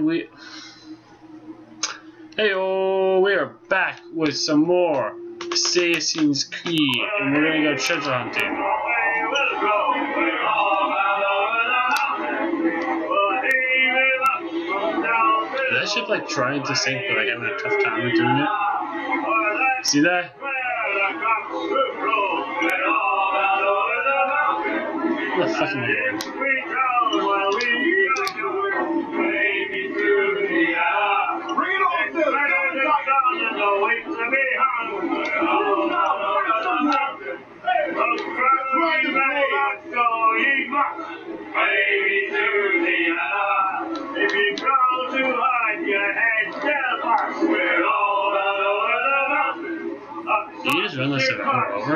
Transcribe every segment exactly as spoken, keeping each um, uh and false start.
we... Heyo, we are back with some more Assassin's Creed, and we're gonna go treasure hunting. Is that ship like trying to sink, but like having a tough time with doing it? See that? What the fucking weird. Did you just run this over? Oh,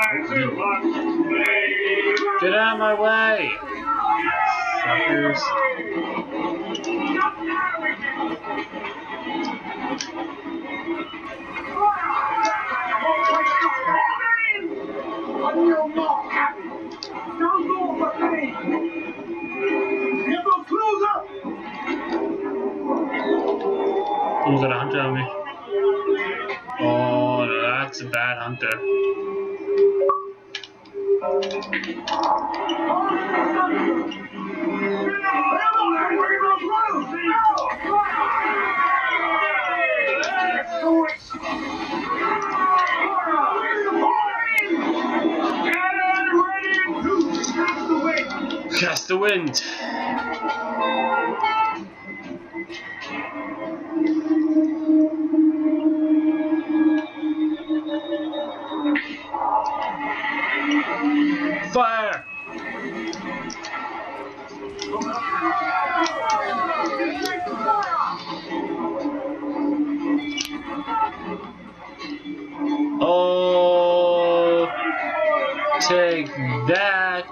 get out of my way! Fuckers. Who's got a hunter on me? Oh, no, that's a bad hunter. Cast the wind. Fire! Oh, take that!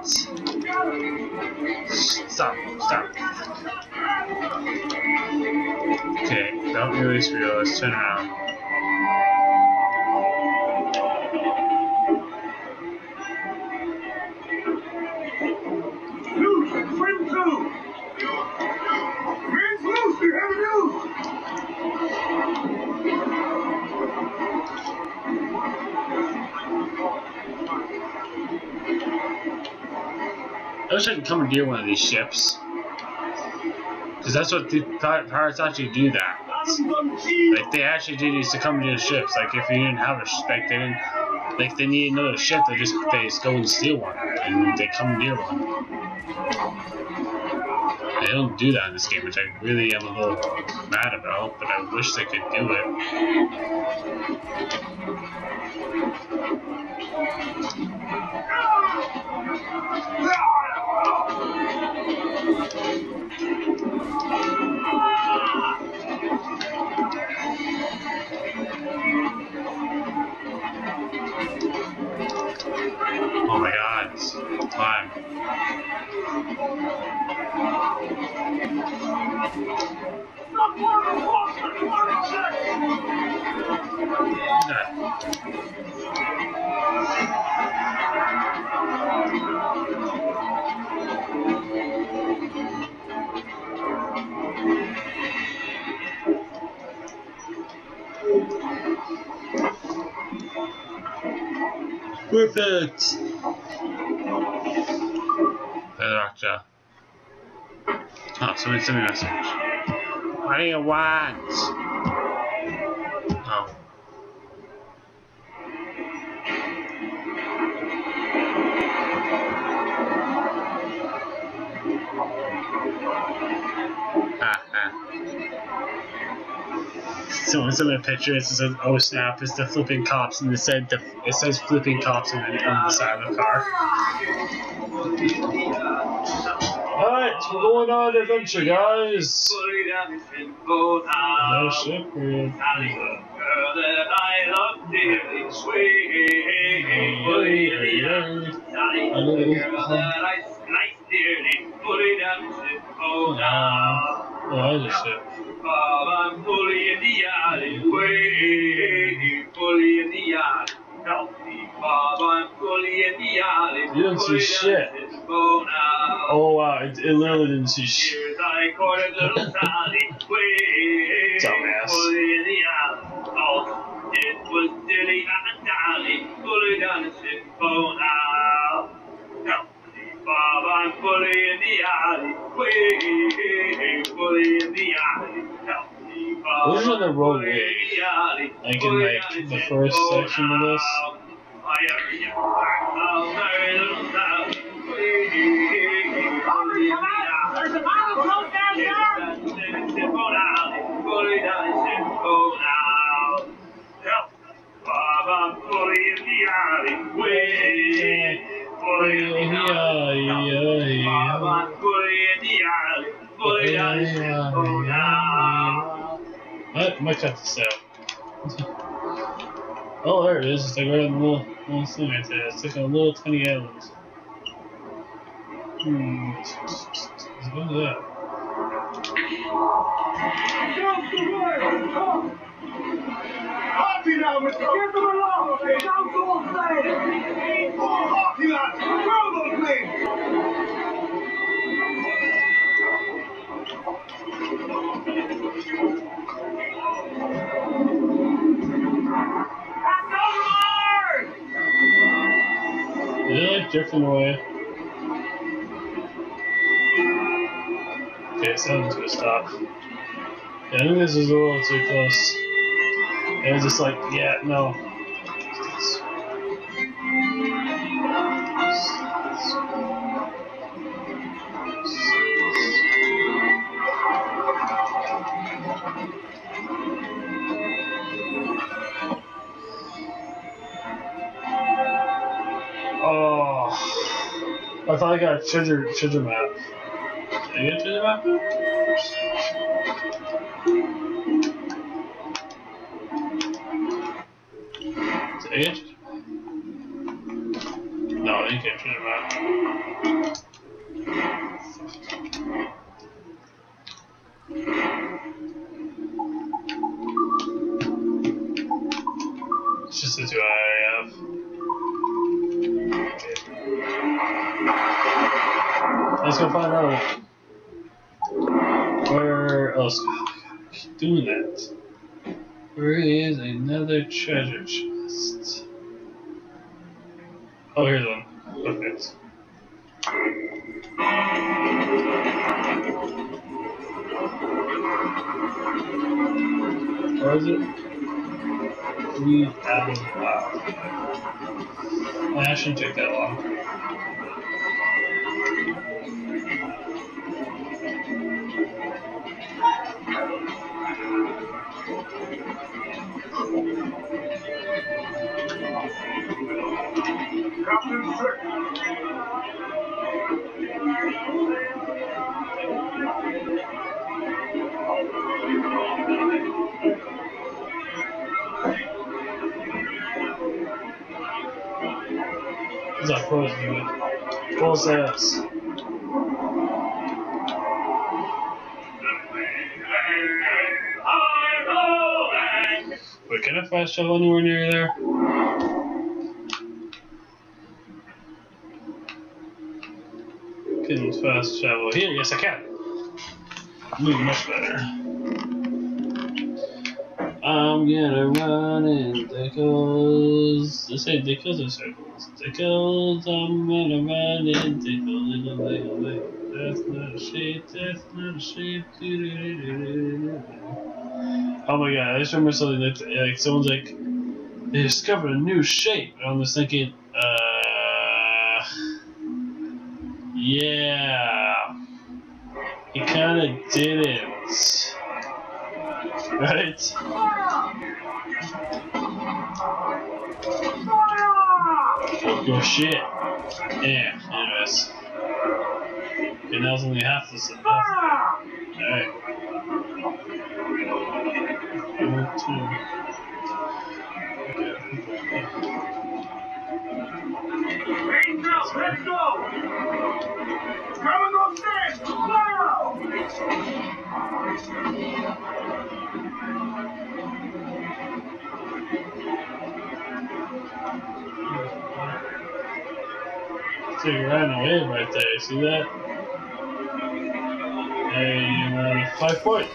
Stop! Stop! Okay, don't release wheel. Let's turn around. I wish I could commandeer one of these ships. Because that's what the pirates actually do that. Like, they actually do these to commandeer ships. Like, if you didn't have a ship, like, they didn't, like, they need another ship, they just, they just go and steal one. And they commandeer one. They don't do that in this game, which I really am a little mad about, but I wish they could do it. Oh my god, it's time. Perfect! Feather Oh, somebody sent me a message. What do you want? Oh. Ah, ah. Someone sent me a picture. It says, "Oh snap! It's the flipping cops," and it said the, it says "flipping cops" on the, on the side of the car. Alright, we're going on an adventure, guys. No ship, we're... Oh, there's a ship. You don't see shit. Oh wow, it, it literally didn't see shit. Which one the road way? Like in like the first section of this? There's a bottle close down there! What? Might cut this out. Oh, there it is. It's like right on the little, little thing right there. It's like a little tiny island. Hmm. What is that? Party now, Mister Get them along! Don't go outside! Party lads! Throw those things! Is it like drifting away? Okay, someone's gonna stop. Yeah, I think this is a little too close. It was just like, yeah, no. Oh, I thought I got a treasure, treasure map. Did I get a treasure map? Did I get a treasure map? No, I didn't get a treasure map. It's just the two I have. Let's go find out where else. Oh, I keep doing that. Where is another treasure chest? Oh, here's one. Perfect. Where is it? We have it. Wow. That shouldn't take that long. What's that pose doing? Pose ass. Wait, can I fast travel anywhere near there? Can fast travel here? Yes, I can. Move much better. I'm gonna run in circles. They say dickles or circles? Dickles, I'm gonna run in dickles. That's not a shape, that's not a shape. Oh my god, I just remember something like, like someone's like, they discovered a new shape. And I'm just thinking, uh, yeah, he kinda didn't. Right? Your shit. Yeah, anyways. Okay, now it's only half the stuff. Alright. One, two. Let's go! Come on upstairs! Now! So you're riding a wave right there, you see that? And uh, five foot.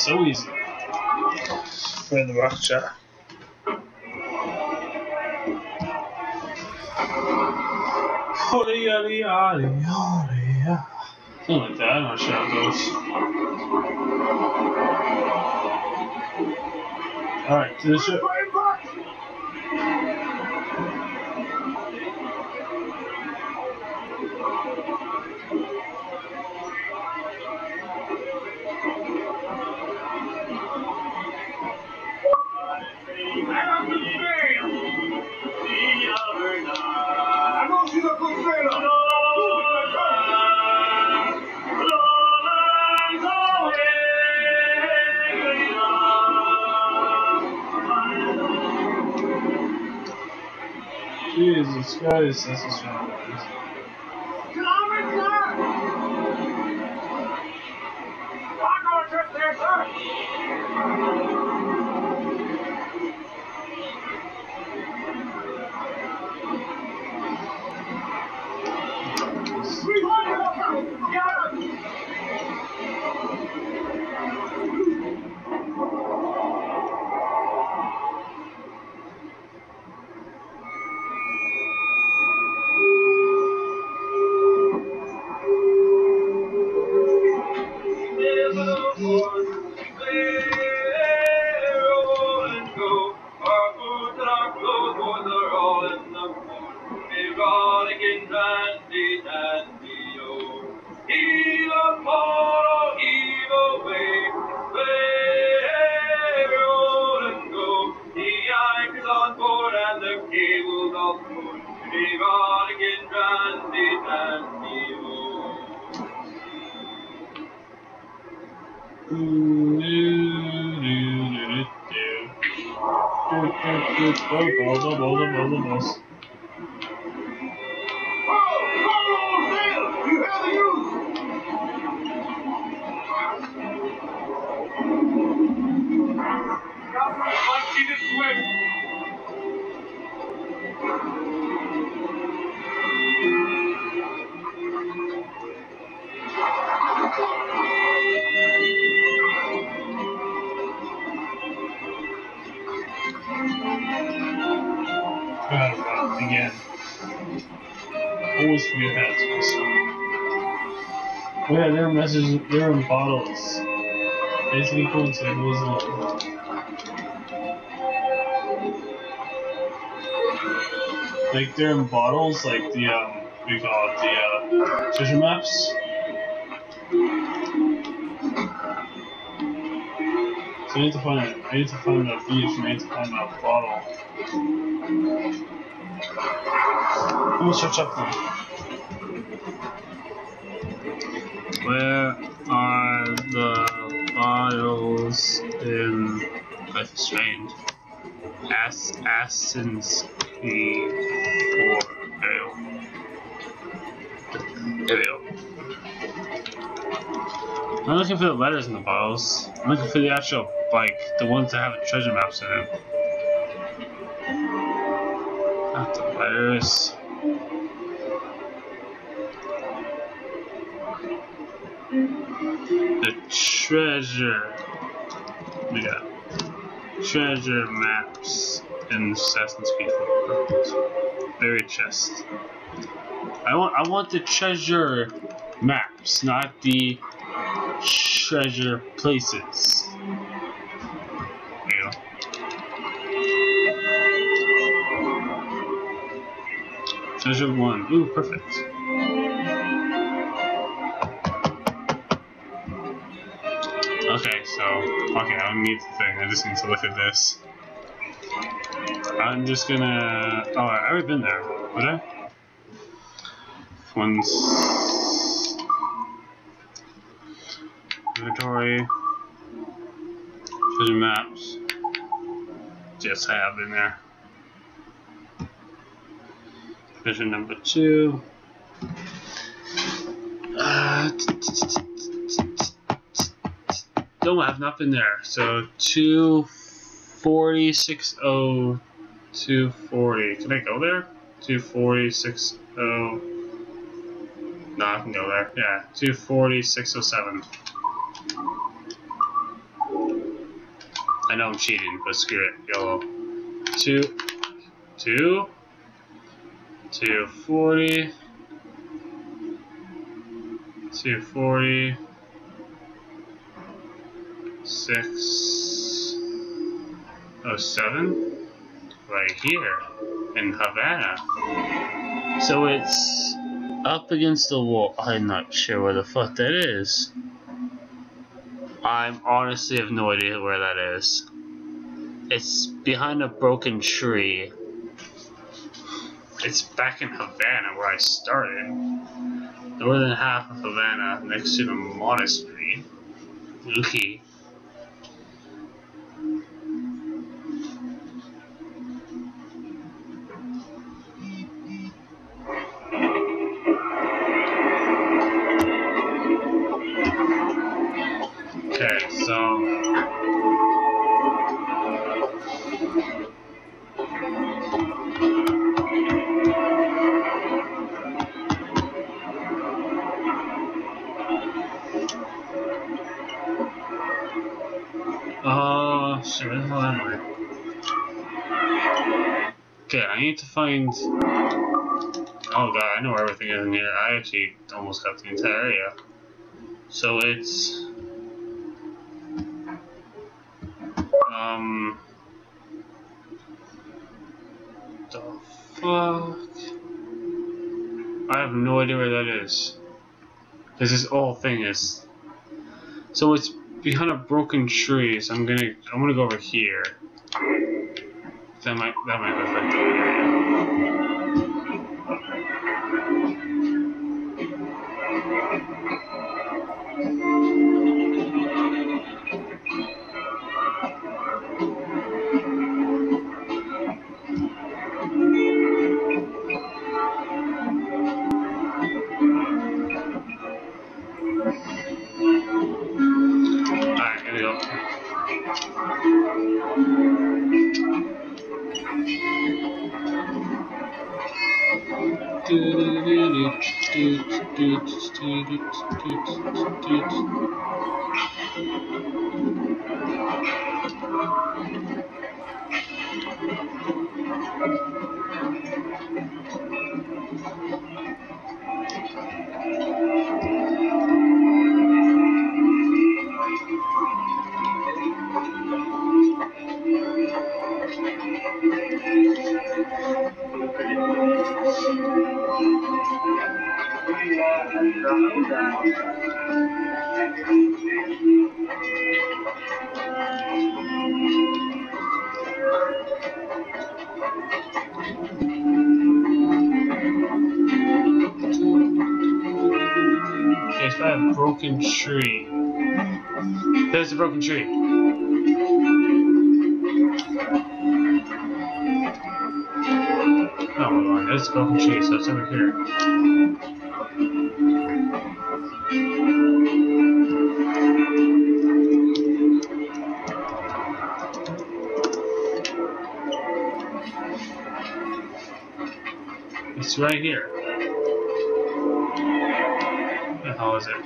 so easy. For the Rockshot. Something like that, I'm not sure how it goes. Alright, to the ship. Jesus Christ, this is wrong. Again. Always forget that too. Oh yeah, there are messages, there are bottles. Basically coincided was long. Like they're in bottles, like the um, we call it the uh, treasure maps. So I need to find it. I need to find that beach. I need to find that bottle. Let me search up them. Where are the bottles in Life is Strange? Ass Assassin's Creed four. There we go. There we go. I'm looking for the letters in the bottles. I'm looking for the actual, like, the ones that have the treasure maps in them. Not the letters. The treasure. We got treasure maps in Assassin's Creed four. Buried chest. I want I want the treasure maps, not the treasure places. There you go. Treasure one. Ooh, perfect. Okay, so, okay, I don't need the thing, I just need to look at this. I'm just gonna, oh, I've already been there, would I? Once, inventory, treasure maps, yes, I have been there. Treasure number two. Uh, No, I have not been there. So two forty six oh two forty. Can I go there? Two forty six oh. No, I can go there. Yeah, two forty six oh seven. I know I'm cheating, but screw it. YOLO. Two, two, two forty, two forty, six oh seven, right here in Havana. So it's up against the wall. I'm not sure where the fuck that is. I honestly have no idea where that is. It's behind a broken tree. It's back in Havana where I started. Northern half of Havana, next to the monastery. Okay. Okay, so Uh, shit, where the hell am I? Okay, I need to find... Oh god, I know where everything is in here. I actually almost got the entire area. So it's... Um... The fuck? I have no idea where that is. Because this whole thing is... So it's behind a broken tree, so I'm gonna I'm gonna go over here. That might that might look like the area. Alright, here we go. Okay, it's by a broken tree. There's a broken tree. Oh, hold on. There's a broken tree, so it's over here. It's right here. What the hell is it?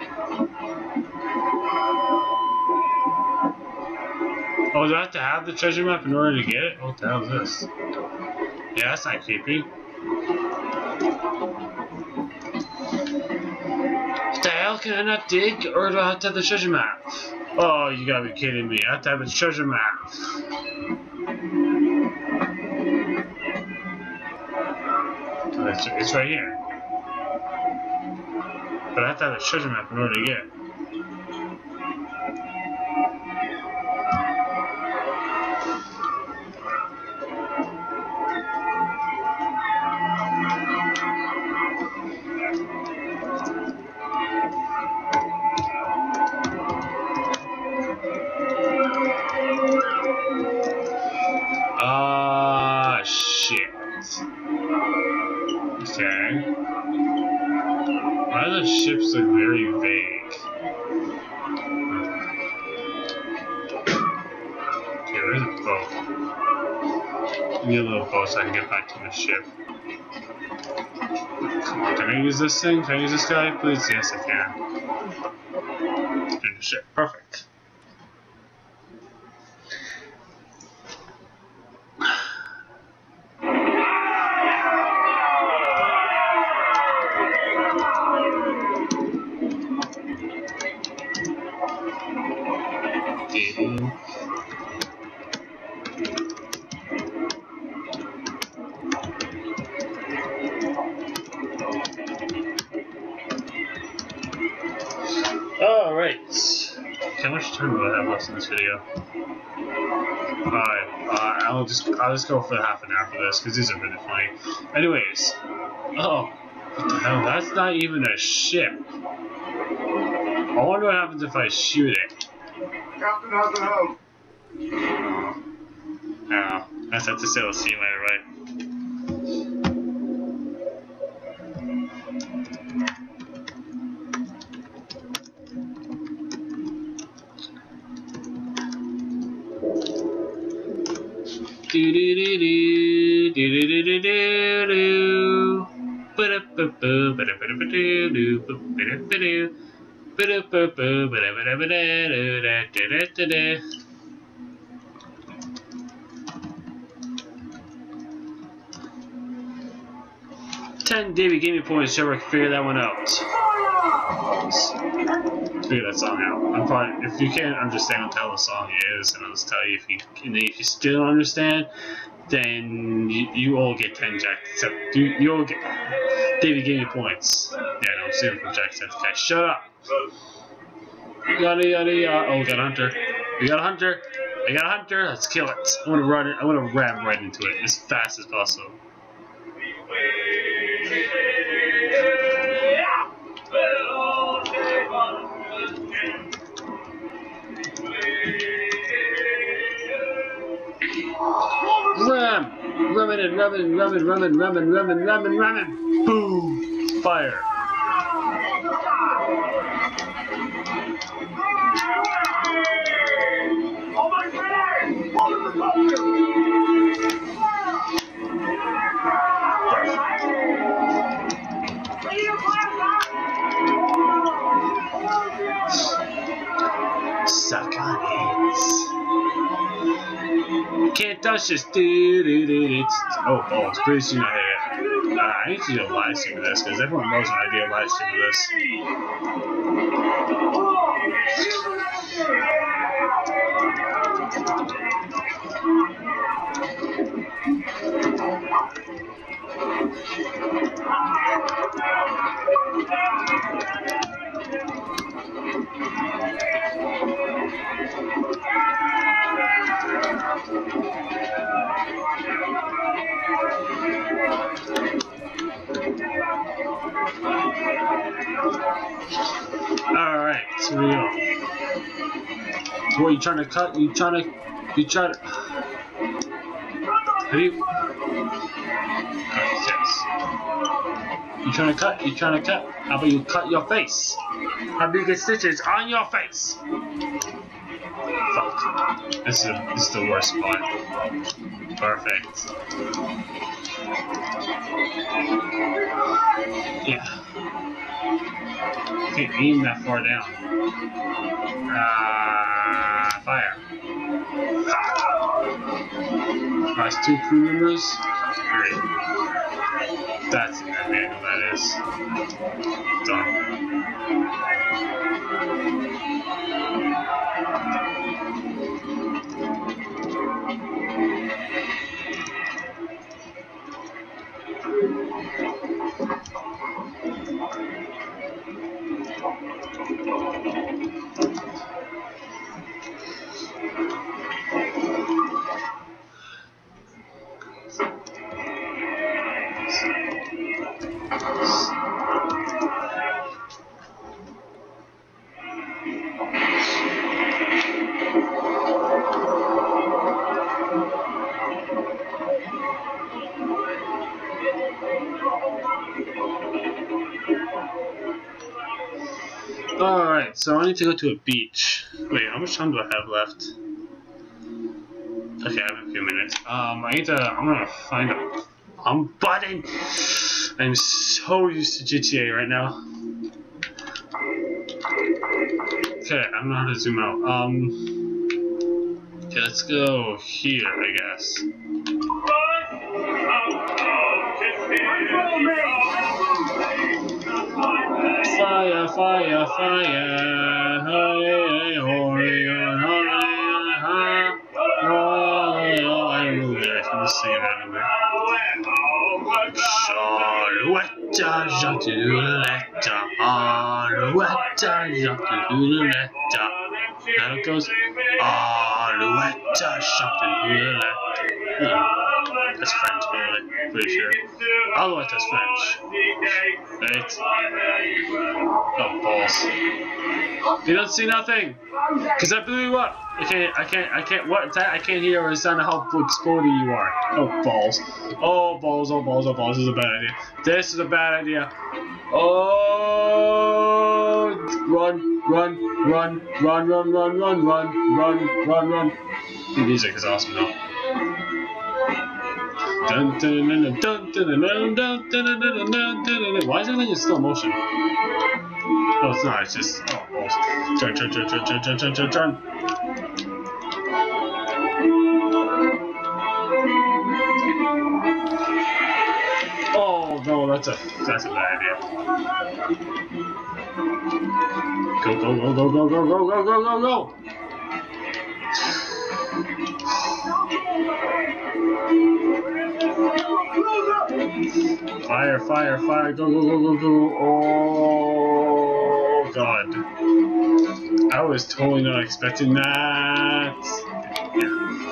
Oh, do I have to have the treasure map in order to get it? What the hell is this? Yeah, that's not creepy. What the hell, can I not dig? Or do I have to have the treasure map? Oh, you gotta be kidding me. I have to have the treasure map. Oh, it's, it's right here. But I have to have the treasure map in order to get it. Ah, shit. Okay. Why do the ships look very vague? Okay, where's the boat? I need a little boat so I can get back to the ship. Come on, can I use this thing? Can I use this guy, please? Yes, I can. Finish it. Perfect. Alright. Okay, how much time do I have left in this video? Alright, uh, I'll just I'll just go for half an hour for this because these are really funny. Anyways, oh, what the hell? That's not even a ship. I wonder what happens if I shoot it. Captain, how can I help? Oh, that's have to say. We'll see you later, right? Do do do do do do do do do do. Ba ba ba ba ba ba do do ba ba ba do. Ba ba ba ba ba ba ba da da da da da. Ten David Gaming points. Trevor can figure that one out. Figure that song out. I'm probably, if you can't understand what the hell the song is, and I'll just tell you if you if you still understand, then you, you all get ten Jack. Except you you all get David Gaming points. Yeah, no, I'm stealing from Jack. Okay, shut up. Yada yada yada. Oh, we got a hunter. We got a hunter. I got a hunter. Let's kill it. I want to run it. I want to ram right into it as fast as possible. Ram! Ramming and ramming, ramming, ramming, ramming, ramming, ramming, ramming! Boom! Fire! Suck on it. Can't touch this. Do, do, do, do. Oh, oh, it's pretty soon I hit it. Uh, I need to do a live stream of this because everyone knows when I do a live stream of this. Alright, so we go. What, you trying to cut? You trying to. You trying to. Have you. Oh, yes. You trying to cut? You trying to cut? How about you cut your face? How about you get stitches on your face? Fuck. This is, a, this is the worst spot. Perfect. Yeah. Can't aim that far down. Ah, uh, fire. That's two crew members. Great. That's an angle that is. Done. Alright, so I need to go to a beach. Wait, how much time do I have left? Okay, I have a few minutes. Um, I need to, I'm gonna find a um, button! I'm so used to G T A right now. Okay, I don't know how to zoom out. Um, okay, let's go here, I guess. Fire, fire, fire. Hey, hurry, hurry, hurry. I don't know the lyrics, I'm just singing it anyway. Charlotte, to the left, Alouette, jumping to the left. Now it goes, Alouette, jumping to the left. Hmm. That's French, really, pretty sure. Alouette is French. Right? Oh, balls. You don't see nothing! Cause I blew you up! I can't, I can't, I can't, what, I can't hear or sound how exploding you are. Oh, balls. Oh, balls, oh, balls, oh, balls. This is a bad idea. This is a bad idea. Oh, run, run, run, run, run, run, run, run, run, run, run. The music is awesome though. Dun, dun, dun, dun, dun, dun, dun, dun, dun, dun. Why is everything in slow motion? Oh, it's not. It's just oh, balls. Turn, turn, turn, turn, turn, turn, turn, turn, turn. Oh no, that's a that's a bad idea. Go, go, go, go, go, go, go, go, go, go, go. Fire, fire, fire, go, go, go, go, go. Oh, God. I was totally not expecting that. Yeah.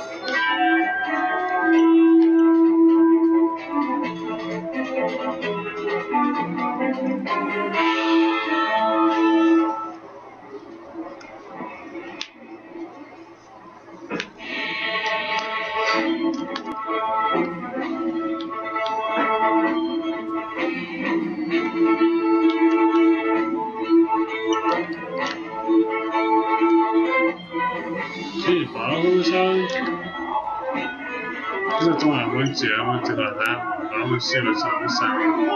See the bottom of the song? That's not the one I went to. I went to that one. I want to see what's on this side.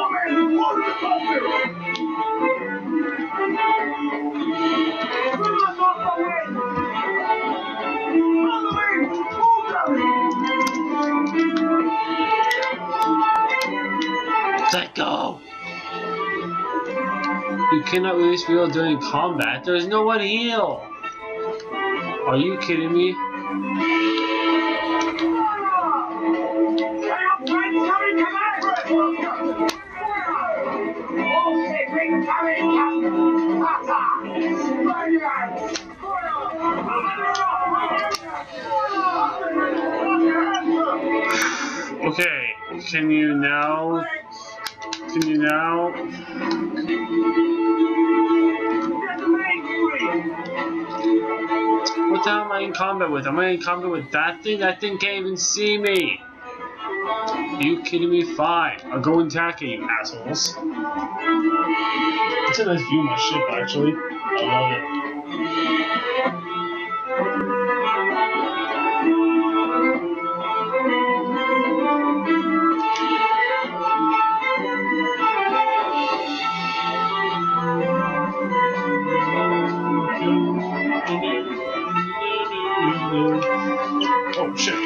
Let go! You cannot release people during combat. There's no one to heal! Are you kidding me? Okay, can you now? Can you now? What the hell am I in combat with? Am I in combat with that thing? That thing can't even see me. Are you kidding me? Fine. I'll go and attack you, assholes. It's a nice view of my ship, actually. I love it. Oh shit.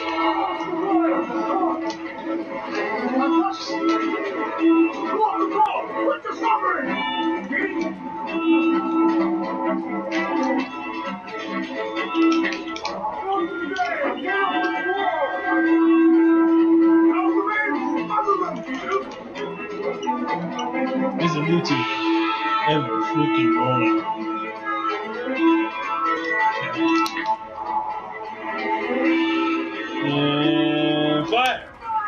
There's a beauty ever freaking rolling. And fire!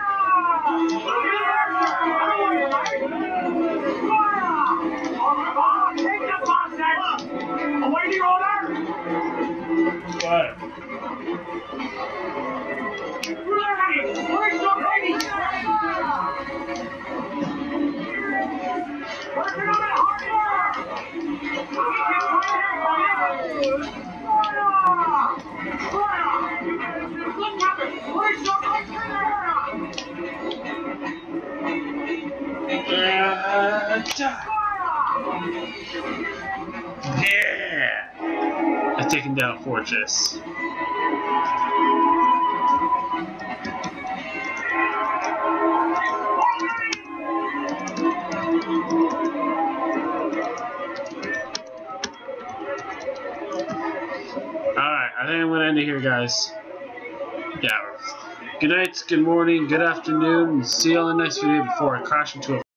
Fire! Yeah! I've taken down a fortress. Alright, I think I'm going to end it here, guys. Yeah. Good night, good morning, good afternoon, and see you on the next video before I crash into a